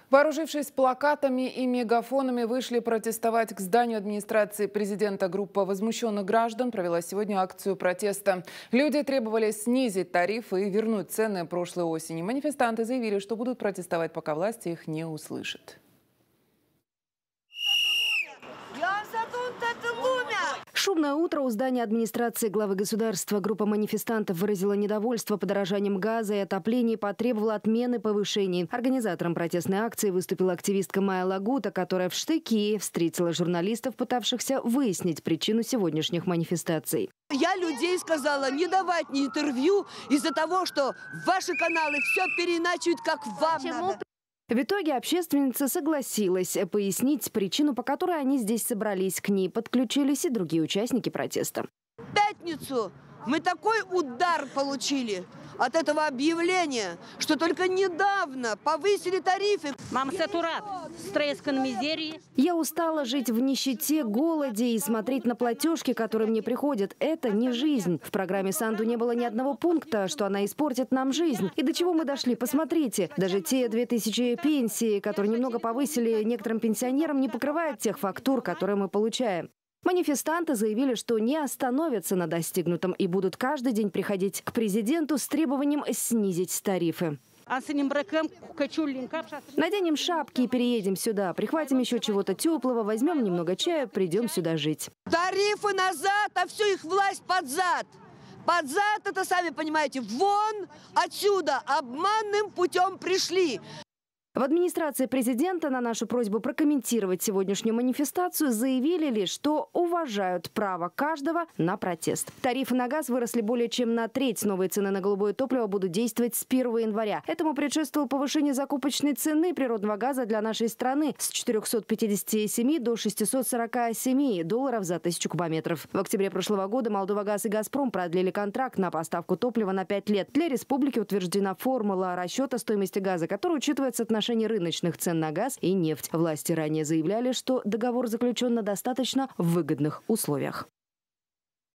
Вооружившись плакатами и мегафонами, вышли протестовать к зданию администрации президента. Группа возмущенных граждан провела сегодня акцию протеста. Люди требовали снизить тарифы и вернуть цены прошлой осени. Манифестанты заявили, что будут протестовать, пока власти их не услышат. Шумное утро у здания администрации главы государства. Группа манифестантов выразила недовольство подорожанием газа и отопления и потребовала отмены повышений. Организатором протестной акции выступила активистка Майя Лагута, которая в штыки встретила журналистов, пытавшихся выяснить причину сегодняшних манифестаций. Я людей сказала не давать ни интервью из-за того, что ваши каналы все переиначивают, как вам надо. В итоге общественница согласилась пояснить причину, по которой они здесь собрались. К ней подключились и другие участники протеста. В пятницу мы такой удар получили от этого объявления, что только недавно повысили тарифы. Я устала жить в нищете, голоде и смотреть на платежки, которые мне приходят. Это не жизнь. В программе Санду не было ни одного пункта, что она испортит нам жизнь. И до чего мы дошли? Посмотрите. Даже те 2000 пенсий, которые немного повысили некоторым пенсионерам, не покрывают тех фактур, которые мы получаем. Манифестанты заявили, что не остановятся на достигнутом и будут каждый день приходить к президенту с требованием снизить тарифы. Наденем шапки и переедем сюда. Прихватим еще чего-то теплого, возьмем немного чая, придем сюда жить. Тарифы назад, а всю их власть под зад. Под зад, это сами понимаете, вон отсюда обманным путем пришли. В администрации президента на нашу просьбу прокомментировать сегодняшнюю манифестацию заявили лишь, что уважают право каждого на протест. Тарифы на газ выросли более чем на треть. Новые цены на голубое топливо будут действовать с 1 января. Этому предшествовало повышение закупочной цены природного газа для нашей страны с 457 до 647 долларов за 1000 кубометров. В октябре прошлого года Молдова-Газ и Газпром продлили контракт на поставку топлива на 5 лет. Для республики утверждена формула расчета стоимости газа, которая учитывает соотношение рыночных цен на газ и нефть. Власти ранее заявляли, что договор заключен на достаточно выгодных условиях.